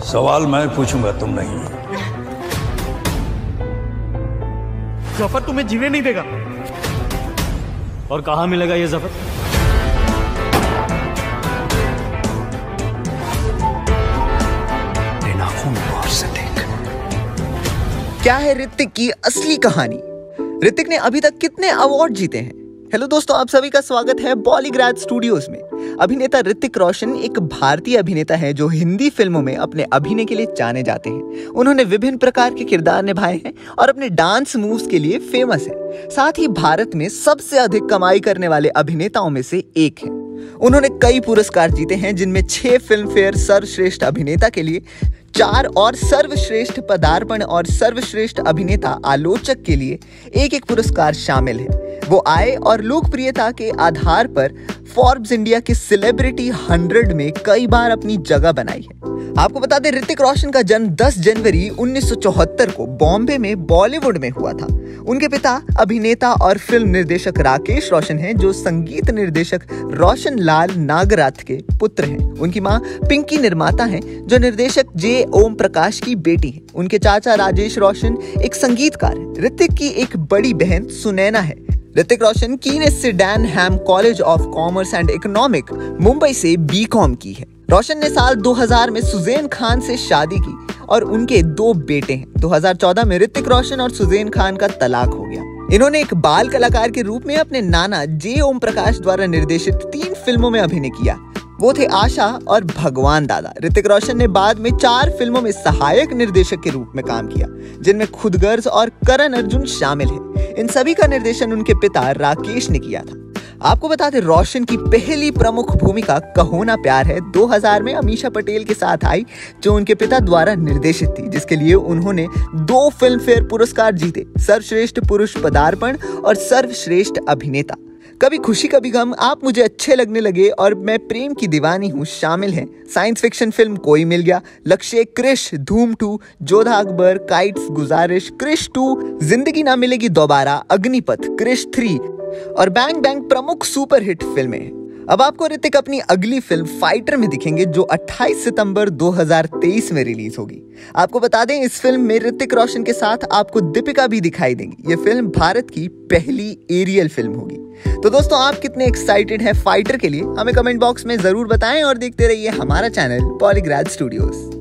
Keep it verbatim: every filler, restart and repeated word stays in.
सवाल मैं पूछूंगा, तुम नहीं। जफर तुम्हें जीने नहीं देगा। और कहां मिलेगा ये जफर? नाखून और से देख। क्या है ऋतिक की असली कहानी? ऋतिक ने अभी तक कितने अवार्ड जीते हैं? हेलो दोस्तों, आप सभी का स्वागत है बॉलीग्राड स्टूडियोज में। अभिनेता ऋतिक रोशन एक भारतीय अभिनेता है जो हिंदी फिल्मों में अपने अभिनय के लिए जाने जाते हैं। उन्होंने विभिन्न प्रकार के किरदार निभाए हैं और अपने डांस मूव्स के लिए फेमस है। साथ ही भारत में सबसे अधिक कमाई करने वाले अभिनेताओं में से एक हैं। उन्होंने कई पुरस्कार जीते हैं, जिनमें छह फिल्म फेयर सर्वश्रेष्ठ अभिनेता के लिए, चार और सर्वश्रेष्ठ पदार्पण और सर्वश्रेष्ठ अभिनेता आलोचक के लिए एक एक पुरस्कार शामिल है। वो आय और लोकप्रियता के आधार पर फोर्ब्स इंडिया के सेलिब्रिटी हंड्रेड में कई बार अपनी जगह बनाई है। आपको बता दें, ऋतिक रोशन का जन्म दस जनवरी उन्नीस सौ चौहत्तर को बॉम्बे में बॉलीवुड में हुआ था। उनके पिता अभिनेता और फिल्म निर्देशक राकेश रोशन हैं, जो संगीत निर्देशक रोशन लाल नागराथ के पुत्र हैं। उनकी मां पिंकी निर्माता हैं, जो निर्देशक जे ओम प्रकाश की बेटी हैं। उनके चाचा राजेश रोशन एक संगीतकार हैं। ऋतिक की एक बड़ी बहन सुनैना है। ऋतिक रोशन कीनेस Sydenham college of commerce and economic Mumbai से बी कॉम की है। रोशन ने साल दो हज़ार में सुजैन खान से शादी की और उनके दो बेटे हैं। दो हज़ार चौदह में ऋतिक रोशन और सुजैन खान का तलाक हो गया। इन्होंने एक बाल कलाकार के रूप में अपने नाना जे ओम प्रकाश द्वारा निर्देशित तीन फिल्मों में अभिनय किया। वो थे आशा और भगवान दादा। ऋतिक रोशन ने बाद में चार फिल्मों में सहायक निर्देशक के रूप में काम किया, जिनमें खुदगर्ज और करण अर्जुन शामिल हैं। इन सभी का निर्देशन उनके पिता राकेश ने किया था। आपको बता दें, रोशन की पहली प्रमुख भूमिका कहो ना प्यार है दो हज़ार में अमीषा पटेल के साथ आई, जो उनके पिता द्वारा निर्देशित थी, जिसके लिए उन्होंने दो फिल्म फेयर पुरस्कार जीते, सर्वश्रेष्ठ पुरुष पदार्पण और सर्वश्रेष्ठ अभिनेता। कभी खुशी कभी गम, आप मुझे अच्छे लगने लगे और मैं प्रेम की दीवानी हूँ शामिल हैं। साइंस फिक्शन फिल्म कोई मिल गया, लक्ष्य, क्रिश, धूम टू, जोधा अकबर, काइट्स, गुजारिश, क्रिश टू, जिंदगी ना मिलेगी दोबारा, अग्निपथ, क्रिश थ्री और बैंग बैंग प्रमुख सुपरहिट फिल्में हैं। अब आपको ऋतिक अपनी अगली फिल्म फाइटर में दिखेंगे, जो अट्ठाईस सितंबर दो हज़ार तेईस में रिलीज होगी। आपको बता दें, इस फिल्म में ऋतिक रोशन के साथ आपको दीपिका भी दिखाई देंगी। ये फिल्म भारत की पहली एरियल फिल्म होगी। तो दोस्तों, आप कितने एक्साइटेड हैं फाइटर के लिए? हमें कमेंट बॉक्स में जरूर बताएं और देखते रहिए हमारा चैनल बॉलीग्राड स्टूडियोज।